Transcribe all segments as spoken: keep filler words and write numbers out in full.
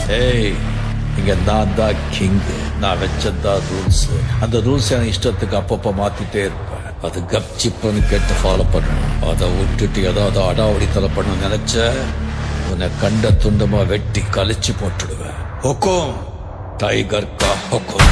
ஏய், இங்க நான் தான் கிங். நான் வச்சதான் ரூல்ஸ். அந்த ரூல்ஸ் எனக்கு இஷ்டத்துக்கு அப்பப்ப மாத்திட்டே இருப்பேன். அது கப்சிப்புன்னு கேட்டு ஃபாலோ பண்ணணும். அதை விட்டுட்டு ஏதாவது அடாவடித்தலை பண்ண நினைச்ச உன்னை கண்ட துண்டமா வெட்டி கழிச்சு போட்டுடுவேன். ஹுக்கும் டைகர் கா ஹுக்கும்.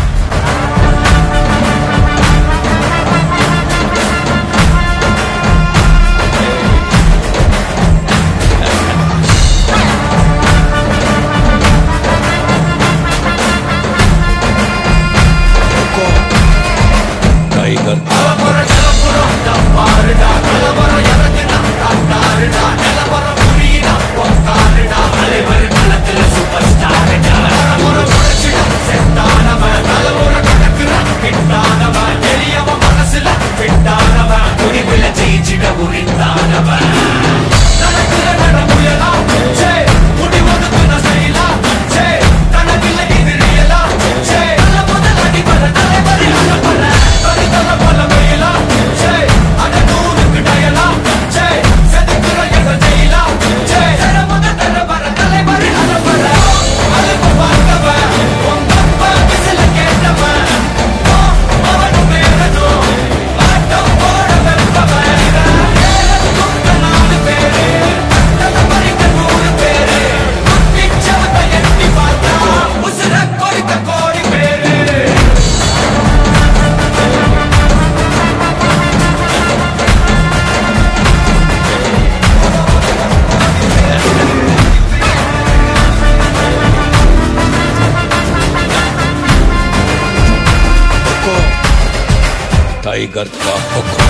टाइगर का हुक्म।